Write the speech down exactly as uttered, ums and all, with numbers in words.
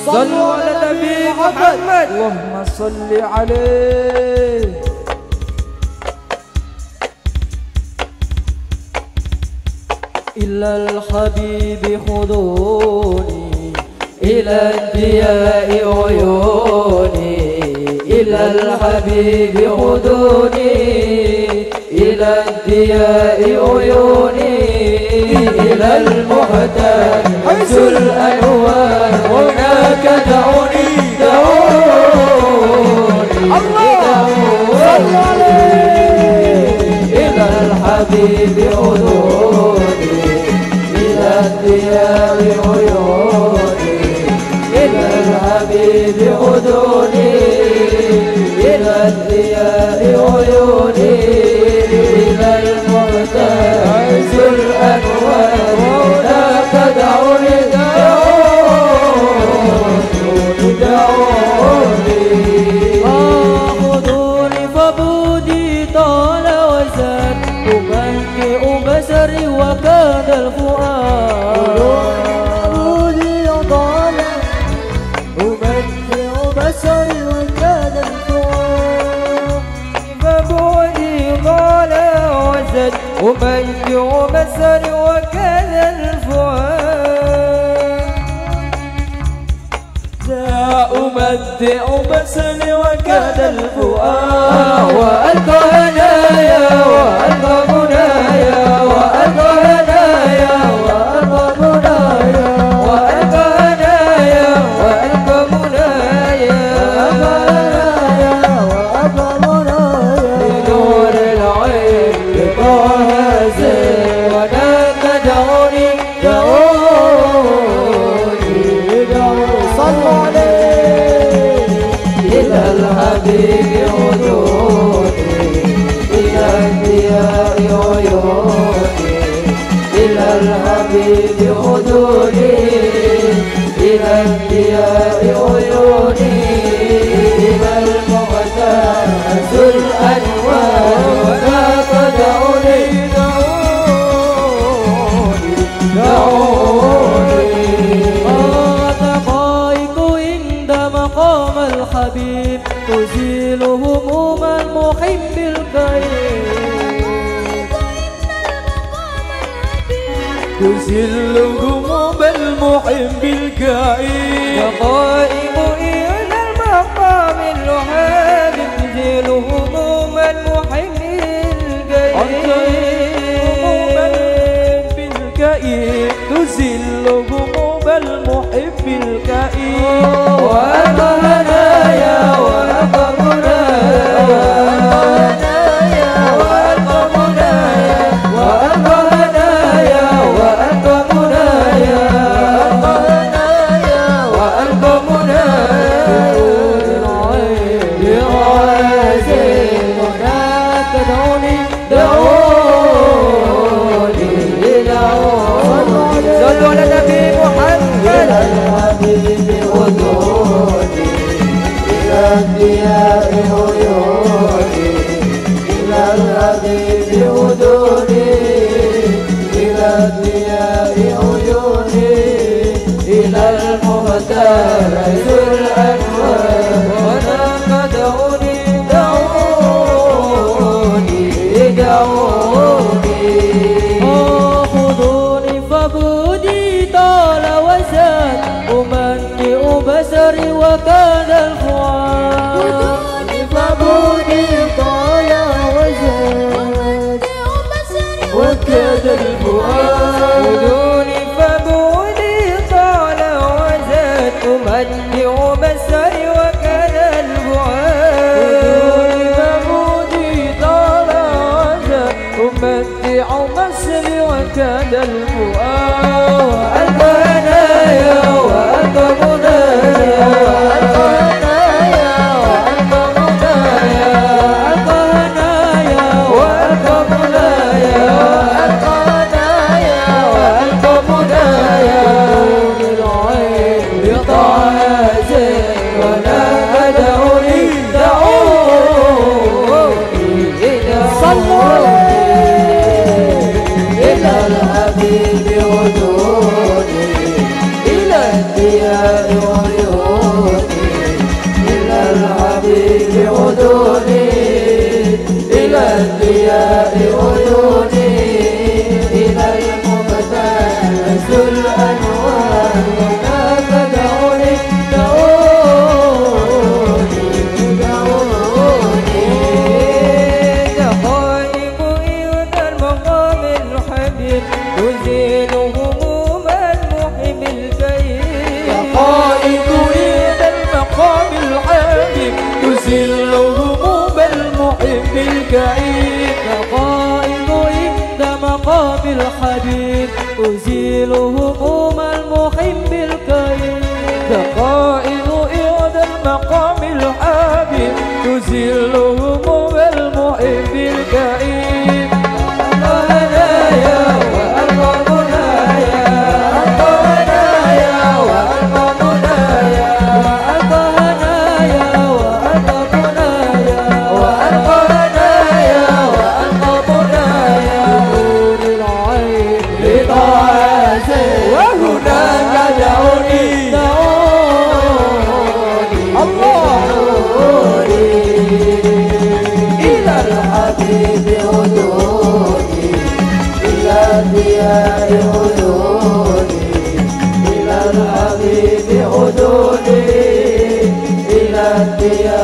صلوا على النبي محمد اللهم صل عليه. إلى الحبيب خذوني إلى الضياء عيوني، إلى الحبيب خذوني إلى الضياء عيوني، إلى المحتاج حيث الأنوار هناك دعوني دعوني دعوني إلى الحبيب خذوني إلى الضياء عيوني، إلى الحبيب خذوني إلى الضياء عيوني، إلى المحتاج الأنوار هناك دعوني دعوني دعوني. خذوني فبودي طال وزاد أبكئ بصري وكاد الفؤاد، فبودي طال أبكئ بصري وكاد الفؤاد، فبودي طال وزاد أبكئ بصري وكاد الفؤاد، لا أمتع بصري وكاد الفؤاد، وألقى هنايا وألقى منايا وألقى هنايا وألقى منايا وألقى هنايا وألقى منايا وألقى منايا لنور العين لطه زين وناك دعوني دعوني دعوني. صلوا عليه. إلى الحبيب خذوني إلى الضياء عيوني، إلى الحبيب خذوني إلى الضياء عيوني، إلى المغتاز الأنوار هناك دعوني دعوني دعوني. دقائق عند مقام الحبيب تزيل هموم المحب الكريم، تزيل هموم المحب الكريم. دقائق عند المقام الحبيب تزيل هموم المحب الكريم، تزيل هموم المحب الكريم. وألقى هنايا وألقى منايا وألقى منايا وألقى هنايا وألقى منايا وألقى منايا لغازي هناك دعوني دعوني دعوني. صلوا على النبي محمد. إلى الحبيب خذوني إلى الضياء عيوني، إلى الحبيب خذوني إلى الضياء عيوني، إلى المغتاز الأنوار هناك دعوني دعوني دعوني. خذوني فبودي طال وزاد أمتع بصري وكاد الفؤاد، فبودي طال وزاد وكاد الفؤاد، خذوني فبودي طال وزاد أمتع بصري وكاد الفؤاد، فبودي طال وزاد أمتع بصري وكاد الفؤاد. وألقى هنايا وألقى منايا وألقى هنايا وألقى منايا وألقى هنايا وألقى منايا وألقى هنايا وألقى منايا للعين لطه زين وناك دعوني دعوني. صلوا إلى الحبيب الديار عيوني إلى الحبيب عدوني إلى الديار عيوني إلى المقدس الأنوار هناك دعوني دعوني دعوني دقائق إلى المقام الحبيب تزيل هموم المحب الكئيب دقائق إلى المقام الحبيب تزيل هموم المحب الكئيب دقائق عند مقام الحبيب تزيل هموم المحب الكئيب دقائق عند المقام الحبيب تزيل هموم المحب الكئيب هدايا وألقى منايا ألقى هدايا وألقى منايا وألقى هدايا وألقى منايا وألقى هدايا وألقى منايا نور العين لطاعته وهناك دعوني دعوني الله إلى الحبيب عدوني إلى الديار عدوني إلى الحبيب عدوني إلى الديار